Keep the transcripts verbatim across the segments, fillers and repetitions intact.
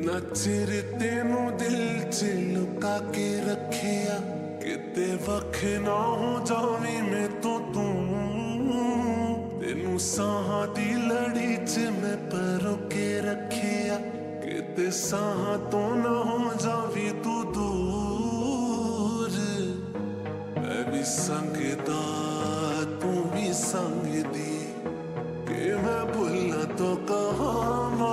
चिर तेनू दिल च लुका के रखिया किते वख ना हो जावी मैं तो तू तेनू साहां दी लड़ी च मैं परो के रखिया किते साहां तो ना हो जावी तू दूर। मैं भी संगदा तू भी संगदी कि मैं भुलना तो कहां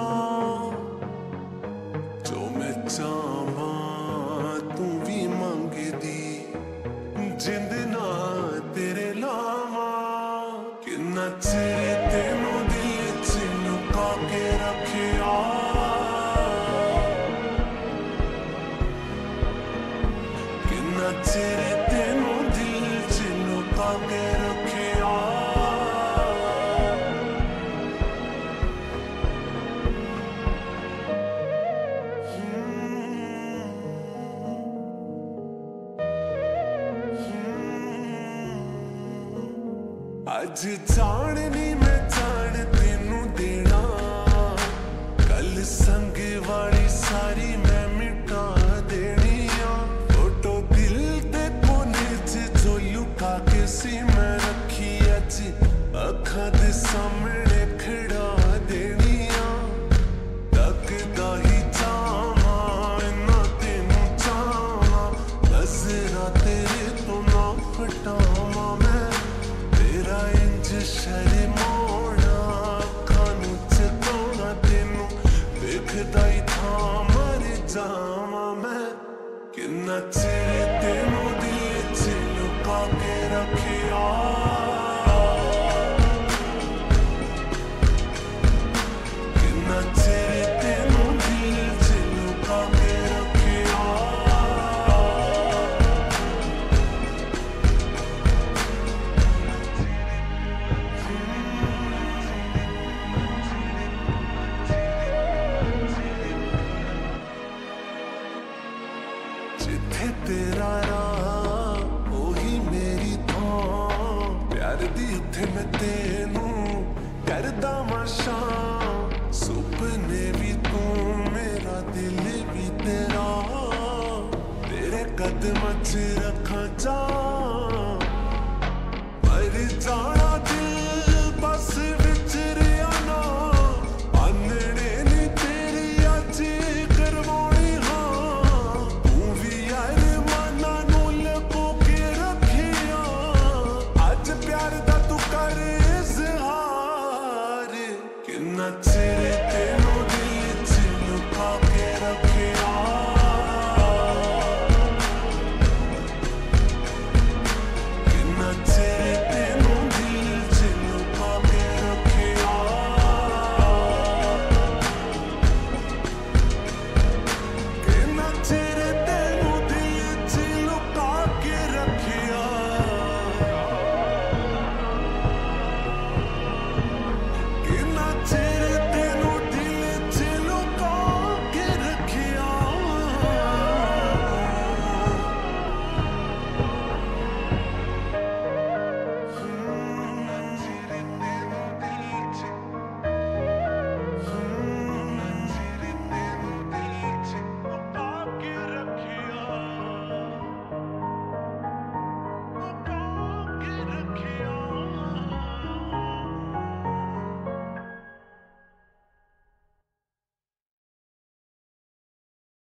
चावा तू भी मंगदी जिंद ना तेरे लावा किन्ना चिर तेनू दिल च लुका के रखिया किन्ना चिर तेनू दिल च लुका के रखिया अज जाननी मैं जान तेनू देना कल संग वाली सारी मैं मिटा देनी फोटो दिल दे कोने च जो लुका के सी मैं रखी अज अखां दे सामने खड़ा देनी तकदा ही जावा इन्ना तेनू चावा नजरां तेरे तो ना हटावा मैं तेरा इंज शर्माना खानू चकाना तेनू देखदा ही था मर जावा मैं किन्ना चिर तेनू दिल च लुका के रखिया किन्ना चिर तेनू दिल च लुका के रखिया जिथे तेरा राह ओही मेरी थां प्यार दी उथे मैं तेनू करदा माशा सुपने भी तू मेरा दिल भी तेरा तेरे कदमां च